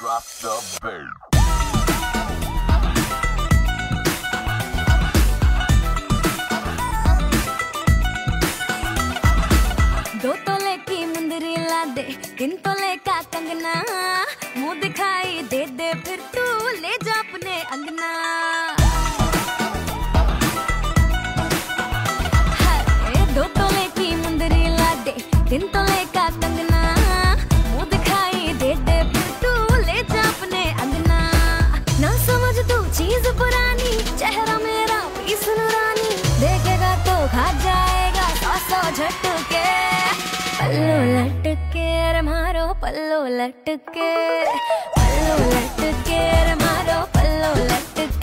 drop the bass. दो तोले की मुंदरी ला दे, 3 तोले का कंगना, मुंह दिखाई दे दे फिर तू ले जा अपने अंगना। हाय 2 तोले की मुंदरी ला दे, 3 तोले का कंगना, मुंह दिखाई दे दे फिर तू ले जा अपने अंगना। ना समझ तू चीज पुरानी, चेहरा मेरा पीस नूरानी, देखेगा तो खा जाएगा 100 झटके। पल्लो लटके रे मारो पल्लो लटके, पल्लो लटके रे मारो पल्लो लटके।